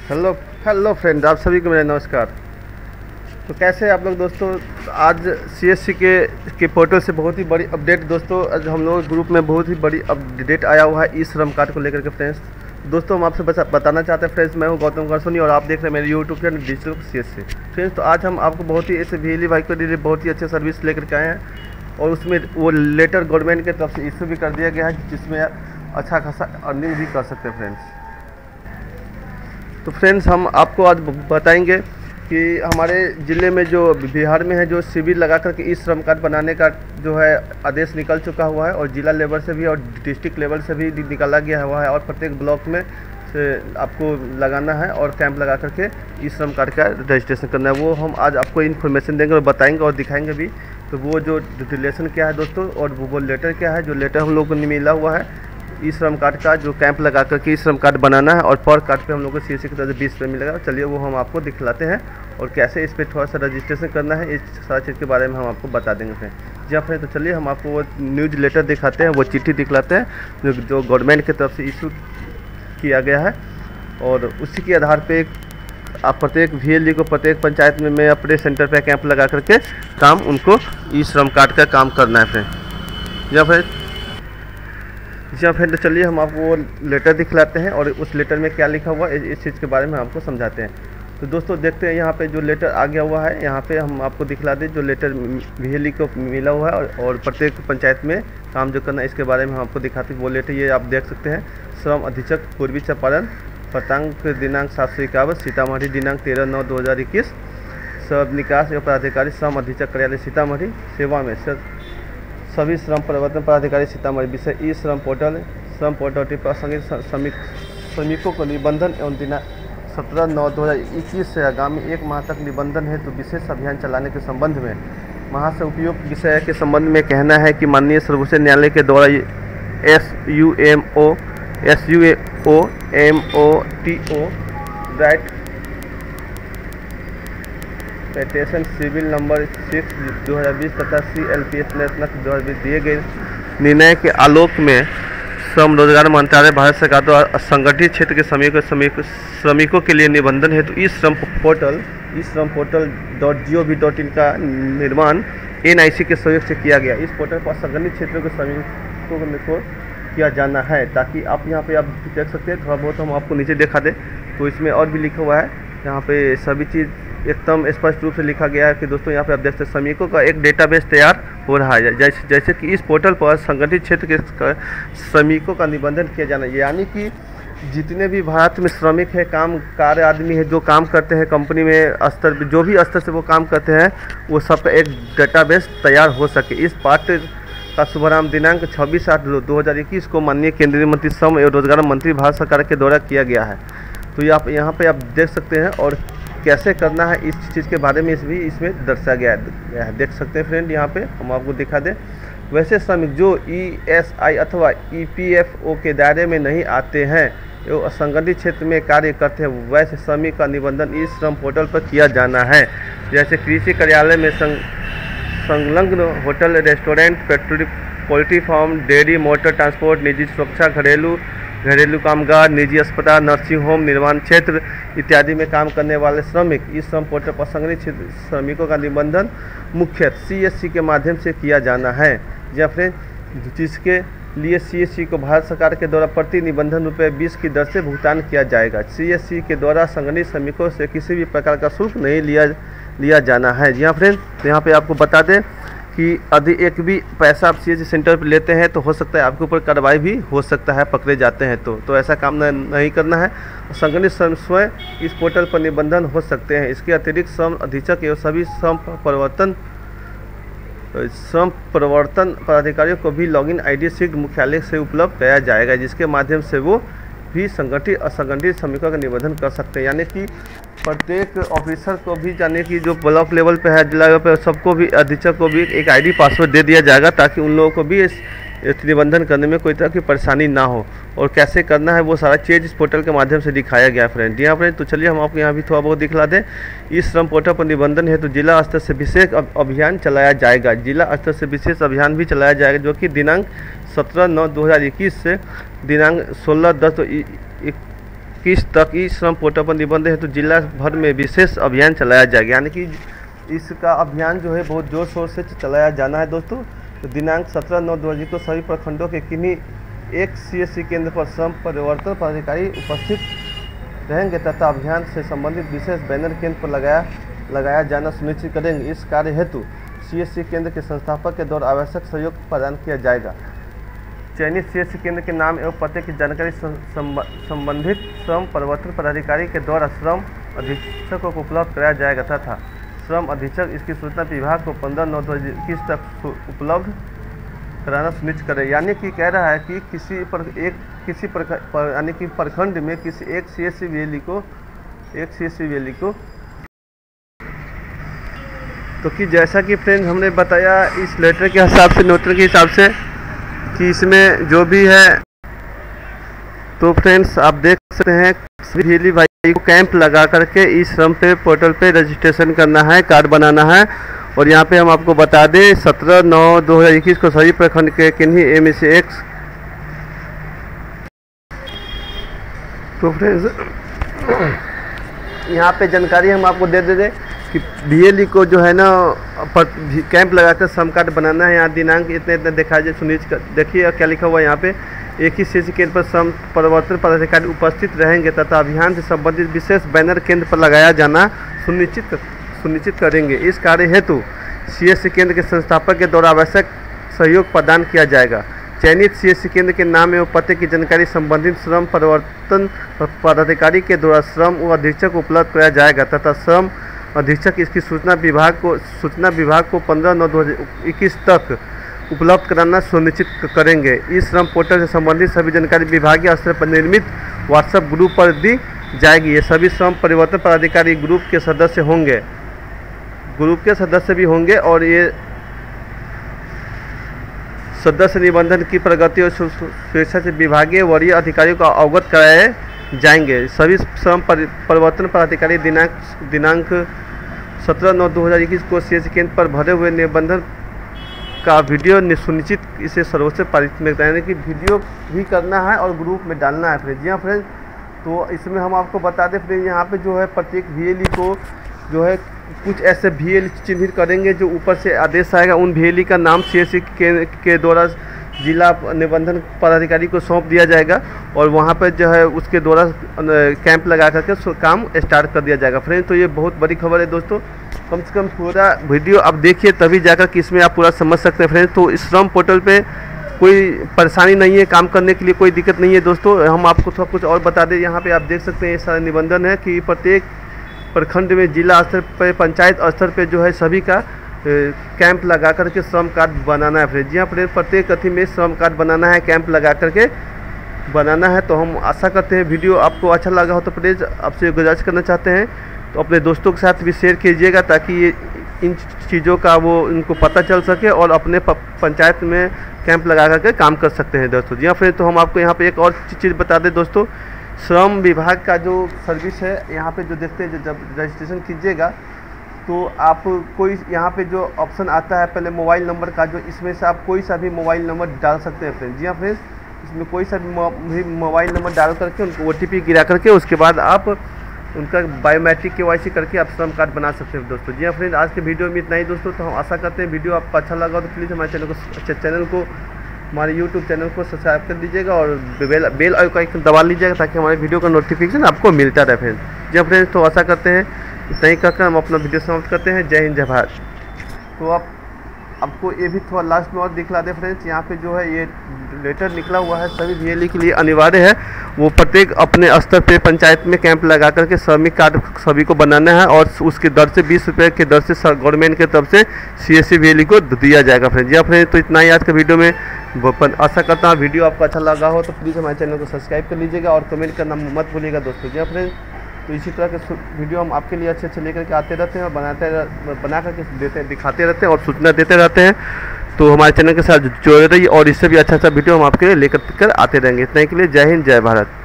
Hello hello friend, आप सभी को मेरा नमस्कार। तो कैसे हैं आप लोग दोस्तों। आज सीएससी के पोर्टल से बहुत ही बड़ी अपडेट दोस्तों, आज हम लोग ग्रुप में बहुत ही बड़ी अपडेट आया हुआ है ई श्रम कार्ड को लेकर के फ्रेंड्स। दोस्तों हम आपसे बताना चाहते हैं फ्रेंड्स, मैं हूं गौतम करसोनी और आप देख रहे हैं मेरे YouTube channel digital CSC friends. तो आज हम आपको बहुत ही ऐसे बिजली भाई के लिए बहुत ही अच्छे सर्विस लेकर के आए हैं और उसमें वो लेटर गवर्नमेंट की तरफ से इशू भी कर दिया गया है जिसमें अच्छा खासा अर्निंग भी कर सकते हैं फ्रेंड्स। तो फ्रेंड्स हम आपको आज बताएंगे कि हमारे ज़िले में जो बिहार में है जो शिविर लगा करके ई श्रम कार्ड बनाने का जो है आदेश निकल चुका हुआ है और ज़िला लेवल से भी और डिस्ट्रिक्ट लेवल से भी निकाला गया हुआ है और प्रत्येक ब्लॉक में से आपको लगाना है और कैंप लगा करके ई श्रम कार्ड का रजिस्ट्रेशन करना है। वो हम आज आपको इन्फॉर्मेशन देंगे और बताएंगे और दिखाएंगे भी। तो वो जो रिलेशन क्या है दोस्तों और वो लेटर क्या है, जो लेटर हम लोग को मिला हुआ है ई श्रम कार्ड का जो कैंप लगा करके ई श्रम कार्ड बनाना है और पर कार्ड पे हम लोग को सीएससी की तरफ से 20 रुपये मिलेगा। चलिए वो हम आपको दिखलाते हैं और कैसे इस पर थोड़ा सा रजिस्ट्रेशन करना है, इस सारा चीज़ के बारे में हम आपको बता देंगे फ्रेंड। जी हाँ फ्रेंड, तो चलिए हम आपको वो न्यूज़ लेटर दिखाते हैं, वो चिट्ठी दिखलाते हैं जो गवर्नमेंट की तरफ से इशू किया गया है और उसी के आधार पर आप प्रत्येक VLE को प्रत्येक पंचायत में अपने सेंटर पर कैंप लगा करके काम उनको ई श्रम कार्ड का काम करना है फ्रेंड। जी फ्रेंड, जी फ्रेंड, तो चलिए हम आपको वो लेटर दिखलाते हैं और उस लेटर में क्या लिखा हुआ है इस चीज़ के बारे में आपको समझाते हैं। तो दोस्तों देखते हैं यहाँ पे जो लेटर आ गया हुआ है, यहाँ पे हम आपको दिखला दें जो लेटर VLE को मिला हुआ है और प्रत्येक पंचायत में काम जो करना है इसके बारे में हम आपको दिखाते हैं। वो लेटर ये आप देख सकते हैं, श्रम अधीक्षक पूर्वी चंपारण पतांक दिनांक 751 सीतामढ़ी दिनांक 13/9/2021 सब निकास एवं पदाधिकारी श्रम अधीक्षक कार्यालय सीतामढ़ी सेवा में सभी श्रम परिवर्तन पदाधिकारी सीतामढ़ी विषय ई श्रम पोर्टल प्रासंगिक श्रमिकों को निबंधन एवं दिनांक 17/9/2021 से आगामी 1 माह तक निबंधन है तो विशेष अभियान चलाने के संबंध में वहाँ से उपयुक्त विषय के संबंध में कहना है कि माननीय सर्वोच्च न्यायालय के द्वारा SUMOTO writ petition civil number 6/2020 तथा CLPS नेशनल 2020 दिए गए निर्णय के आलोक में श्रम रोजगार मंत्रालय भारत सरकार द्वारा असंगठित क्षेत्र के श्रमिकों के लिए निबंधन हेतु ई श्रम पोर्टल .gov.in का निर्माण NIC के सहयोग से किया गया। इस पोर्टल पर असंगठित क्षेत्रों के श्रमिकों को किया जाना है ताकि आप यहाँ पे आप देख सकते हैं, थोड़ा बहुत हम आपको नीचे दिखा दें तो इसमें और भी लिखा हुआ है। यहाँ पे सभी चीज़ एकदम स्पष्ट रूप से लिखा गया है कि दोस्तों यहाँ पे आप देख सकते हैं श्रमिकों का एक डेटाबेस तैयार हो रहा है जैसे कि इस पोर्टल पर संगठित क्षेत्र के श्रमिकों का निबंधन किया जाना है। यानी कि जितने भी भारत में श्रमिक है, काम कार्य आदमी है जो काम करते हैं कंपनी में स्तर जो भी स्तर से वो काम करते हैं वो सब का एक डेटाबेस तैयार हो सके। इस पाठ्य का शुभारंभ दिनांक 26/8/2021 को माननीय केंद्रीय मंत्री श्रम एवं रोजगार मंत्री भारत सरकार के द्वारा किया गया है। तो ये आप यहाँ पे आप देख सकते हैं और कैसे करना है इस चीज़ के बारे में इसमें दर्शाया गया है। देख सकते हैं फ्रेंड, यहाँ पे हम आपको दिखा दें। वैसे श्रमिक जो ESI अथवा EPFO के दायरे में नहीं आते हैं एवं असंगठित क्षेत्र में कार्य करते हैं वैसे श्रमिक का निबंधन ई श्रम पोर्टल पर किया जाना है। जैसे कृषि कार्यालय में संलग्न hotel, restaurant, poultry farm, dairy, motor transport, निजी सुरक्षा, घरेलू कामगार, निजी अस्पताल, नर्सिंग होम, निर्माण क्षेत्र इत्यादि में काम करने वाले श्रमिक इस श्रम पोर्टल पर संगठित क्षेत्र श्रमिकों का निबंधन मुख्यतः CSC के माध्यम से किया जाना है। या फ्रेंड, जिसके लिए CSC को भारत सरकार के द्वारा प्रति निबंधन ₹20 की दर से भुगतान किया जाएगा। CSC के द्वारा संगठित श्रमिकों से किसी भी प्रकार का शुल्क नहीं लिया जाना है। जी हाँ फ्रेंड, तो यहाँ पे आपको बता दें कि यदि एक भी पैसा आप CSC सेंटर पर लेते हैं तो हो सकता है आपके ऊपर कार्रवाई भी हो सकता है, पकड़े जाते हैं तो ऐसा काम नहीं करना है। संगठित श्रम स्वयं इस पोर्टल पर निबंधन हो सकते हैं। इसके अतिरिक्त श्रम अधीक्षक एवं सभी श्रम प्रवर्तन पदाधिकारियों को भी लॉगिन ID शीट मुख्यालय से उपलब्ध कराया जाएगा जिसके माध्यम से वो भी संगठित असंगठित श्रमिकों का निबंधन कर सकते हैं। यानी कि प्रत्येक ऑफिसर को भी, यानी कि जो ब्लॉक लेवल पे है, जिला लेवल पे, सबको भी, अधीक्षक को भी एक ID पासवर्ड दे दिया जाएगा ताकि उन लोगों को भी इस निबंधन करने में कोई तरह की परेशानी ना हो। और कैसे करना है वो सारा चीज़ इस पोर्टल के माध्यम से दिखाया गया है फ्रेंड। यहाँ फ्रेंड, तो चलिए हम आपको यहाँ भी थोड़ा बहुत दिखला दें। इस श्रम पोर्टल पर निबंधन है तो जिला स्तर से विशेष अभियान चलाया जाएगा। जिला स्तर से विशेष अभियान भी चलाया जाएगा जो कि दिनांक 17/9/2021 से दिनांक 16/10 21 तक ई श्रम पोर्टल पर निबंधन हेतु जिला भर में विशेष अभियान चलाया जाएगा। यानी कि इसका अभियान जो है बहुत जोर शोर से चलाया जाना है दोस्तों। तो दिनांक 17/9/2020 को सभी प्रखंडों के किन्हीं एक CSC केंद्र पर श्रम परिवर्तन पदाधिकारी उपस्थित रहेंगे तथा अभियान से संबंधित विशेष बैनर केंद्र पर लगाया जाना सुनिश्चित करेंगे। इस कार्य हेतु CSC केंद्र के संस्थापक के द्वारा आवश्यक सहयोग प्रदान किया जाएगा। चयनित CSC केंद्र के नाम एवं पते की जानकारी संबंधित श्रम परिवर्तन पदाधिकारी के द्वारा श्रम अधीक्षक को उपलब्ध कराया जाएगा तथा श्रम अधीक्षक इसकी सूचना विभाग को 15/9/2021 तक उपलब्ध कराना सुनिश्चित करें। यानी कि कह रहा है कि किसी प्रखंड में किसी एक CSC वेली को तो कि जैसा कि फ्रेंड्स हमने बताया इस लेटर के हिसाब से, नोटर के हिसाब से कि इसमें जो भी है, तो फ्रेंड्स आप देख सकते हैं वेली भाई को कैंप लगा करके इस श्रम पे पोर्टल पे रजिस्ट्रेशन करना है, कार्ड बनाना है। और यहाँ पे हम आपको बता दें 17/9/2021 को सभी प्रखंड के किन्हीं MSX तो फ्रेंड्स यहाँ पे जानकारी हम आपको दे दें कि VLE को जो है ना कैंप लगाकर श्रम कार्ड बनाना है। यहाँ दिनांक इतने दिखाई जाए सुनिश्चित देखिए क्या लिखा हुआ है यहाँ पे। एक ही CSC केंद्र पर श्रम परिवर्तन पदाधिकारी उपस्थित रहेंगे तथा अभियान से संबंधित विशेष बैनर केंद्र पर लगाया जाना सुनिश्चित करेंगे। इस कार्य हेतु CSC केंद्र के संस्थापक के द्वारा आवश्यक सहयोग प्रदान किया जाएगा। चयनित CSC केंद्र के नाम एवं पते की जानकारी संबंधित श्रम परिवर्तन पदाधिकारी के द्वारा श्रम अधीक्षक को उपलब्ध कराया जाएगा तथा श्रम अधीक्षक इसकी सूचना विभाग को 15/9/2021 तक उपलब्ध कराना सुनिश्चित करेंगे। इस श्रम पोर्टल से संबंधित सभी जानकारी विभागीय स्तर पर निर्मित WhatsApp ग्रुप पर दी जाएगी। ये सभी श्रम परिवर्तन पदाधिकारी ग्रुप के सदस्य भी होंगे और ये सदस्य निबंधन की प्रगति और सुरक्षा से विभागीय वरीय अधिकारियों को अवगत कराए जाएंगे। सभी श्रम परिवर्तन पदाधिकारी दिनांक 17/9/2021 को CSC केंद्र पर भरे हुए निबंधन का वीडियो सुनिश्चित इसे सर्वोच्च प्राथमिकता यानी कि वीडियो भी करना है और ग्रुप में डालना है फ्रेंड। जी हाँ फ्रेंड, तो इसमें हम आपको बता दें फ्रेंड यहाँ पे जो है प्रत्येक VLE को जो है कुछ ऐसे VLE चिन्हित करेंगे जो ऊपर से आदेश आएगा। उन VLE का नाम CSC के द्वारा जिला निबंधन पदाधिकारी को सौंप दिया जाएगा और वहाँ पर जो है उसके द्वारा कैंप लगा करके काम स्टार्ट कर दिया जाएगा फ्रेंड। तो ये बहुत बड़ी खबर है दोस्तों, कम से कम पूरा वीडियो आप देखिए तभी जाकर कि इसमें आप पूरा समझ सकते हैं फ्रेंड। तो इस श्रम पोर्टल पे कोई परेशानी नहीं है, काम करने के लिए कोई दिक्कत नहीं है दोस्तों। हम आपको थोड़ा कुछ और बता दें, यहाँ पे आप देख सकते हैं ये सारा निबंधन है कि प्रत्येक प्रखंड में जिला स्तर पर पंचायत स्तर पर जो है सभी का कैंप लगा करके श्रम कार्ड बनाना है फ्रेंड। जी हाँ फ्रेंड, प्रत्येक अथी में श्रम कार्ड बनाना है, कैंप लगा करके बनाना है। तो हम आशा करते हैं वीडियो आपको अच्छा लगा हो तो प्लीज़ आपसे गुजारिश करना चाहते हैं तो अपने दोस्तों के साथ भी शेयर कीजिएगा ताकि ये इन चीज़ों का वो इनको पता चल सके और अपने पंचायत में कैंप लगा करके काम कर सकते हैं दोस्तों। जी हाँ फ्रेंड, तो हम आपको यहाँ पे एक और चीज़ बता दें दोस्तों, श्रम विभाग का जो सर्विस है यहाँ पे जो देखते हैं जब रजिस्ट्रेशन कीजिएगा तो आप कोई यहाँ पे जो ऑप्शन आता है पहले मोबाइल नंबर का, जो इसमें से आप कोई सा भी मोबाइल नंबर डाल सकते हैं फ्रेंड। जी हाँ फ्रेंड्स, इसमें कोई सा भी मोबाइल नंबर डाल करके उनको OTP गिरा करके उसके बाद आप उनका बायोमेट्रिक KYC करके आप श्रम कार्ड बना सकते हैं दोस्तों। जी हाँ फ्रेंड, आज के वीडियो में इतना ही दोस्तों। तो हम आशा करते हैं वीडियो आपको अच्छा लगा तो प्लीज़ हमारे हमारे YouTube चैनल को सब्सक्राइब कर दीजिएगा और बेल आइकन दबा लीजिएगा ताकि हमारे वीडियो का नोटिफिकेशन आपको मिलता रहे फ्रेंड। जी हाँ फ्रेंड्स, तो आशा करते हैं इतना ही कहकर हम अपना वीडियो समाप्त करते हैं। जय हिंद, जय भारत। तो आपको ये भी थोड़ा लास्ट में और दिखला दे फ्रेंड्स, यहाँ पे जो है ये लेटर निकला हुआ है सभी VLE के लिए अनिवार्य है, वो प्रत्येक अपने स्तर पे पंचायत में कैंप लगा करके श्रमिक कार्ड सभी को बनाना है और उसके दर से 20 रुपये के दर से गवर्नमेंट की तरफ से CSC VLE को दिया जाएगा फ्रेंड। जी फ्रेंड, तो इतना ही आज का वीडियो में आशा करता हूँ वीडियो आपको अच्छा लगा हो तो प्लीज़ हमारे चैनल को सब्सक्राइब कर लीजिएगा और कमेंट करना मत भूलिएगा दोस्तों। जी फ्रेंड, तो इसी तरह के वीडियो हम आपके लिए अच्छे लेकर के आते रहते हैं और बना करके दिखाते रहते हैं और सूचना देते रहते हैं। तो हमारे चैनल के साथ जुड़े रहिए और इससे भी अच्छा वीडियो हम आपके लिए लेकर आते रहेंगे। इतना ही के लिए जय हिंद, जय भारत।